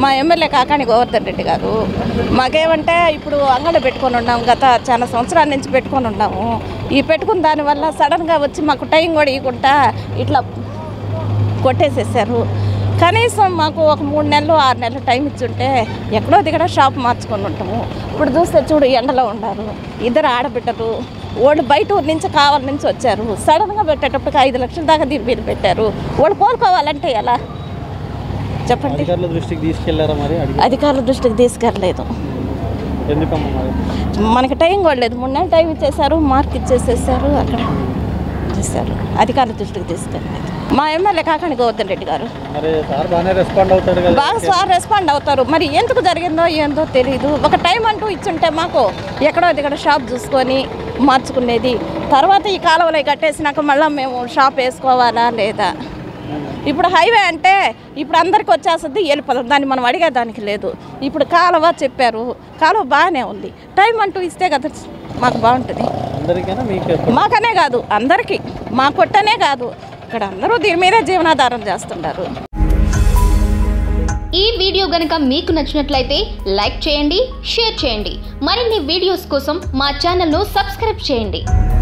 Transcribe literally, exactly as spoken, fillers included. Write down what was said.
మా ఎమ్మెల్యే కాకాని గోవర్ధన్ రెడ్డి గారు మాకేమంటే ఇప్పుడు అంగడి పెట్టుకొని ఉన్నాము, గత చాలా సంవత్సరాల నుంచి పెట్టుకొని ఉన్నాము. ఈ పెట్టుకున్న దానివల్ల సడన్గా వచ్చి మాకు టైం కూడా ఇవ్వకుండా ఇట్లా కొట్టేసేసారు. కనీసం మాకు ఒక మూడు నెలలు ఆరు నెలలు టైం ఇచ్చుంటే ఎక్కడో దిగడ షాప్ మార్చుకొని ఉంటాము. ఇప్పుడు చూస్తే చూడు ఎండలో ఉన్నారు ఇద్దరు ఆడబిడ్డలు, వాళ్ళు బయట ఊరి నుంచి కావాలి నుంచి వచ్చారు. సడన్గా పెట్టేటప్పటికి ఐదు లక్షల దాకా దీని మీద పెట్టారు. వాళ్ళు కోలుకోవాలంటే ఎలా చెప్పండి? అధికారుల దృష్టికి తీసుకెళ్లారా? మరి అధికారుల దృష్టికి తీసుకెళ్ళలేదు. మనకి టైం కూడా లేదు. మూడు నెలలు టైం ఇచ్చేసారు, మార్క్ ఇచ్చేసేసారు, అక్కడ చేశారు. అధికారుల దృష్టికి తీసుకెళ్ళలేదు. మా ఎమ్మెల్యే కాకాని గోవర్ధన్ రెడ్డి గారు బాగా సార్ రెస్పాండ్ అవుతారు. మరి ఎందుకు జరిగిందో ఏందో తెలియదు. ఒక టైం అంటూ ఇచ్చుంటే మాకు ఎక్కడో దిగడ షాప్ చూసుకొని మార్చుకునేది. తర్వాత ఈ కాలువలో కట్టేసినాక మళ్ళీ మేము షాప్ వేసుకోవాలా లేదా? ఇప్పుడు హైవే అంటే ఇప్పుడు అందరికి వచ్చేస్తుంది, వెళ్ళిపోతాం. దాన్ని మనం అడిగేదానికి లేదు. ఇప్పుడు కాలువ చెప్పారు, కాలువ బాగానే ఉంది. టైం అంటూ ఇస్తే కదా మాకు బాగుంటుంది. మాకనే కాదు అందరికీ, మా కొట్టనే కాదు, ఇక్కడ అందరూ దీని మీదే జీవనాధారం చేస్తున్నారు. ఈ వీడియో గనుక మీకు నచ్చినట్లయితే లైక్ చేయండి, షేర్ చేయండి. మరిన్ని వీడియోస్ కోసం మా ఛానల్ను సబ్స్క్రైబ్ చేయండి.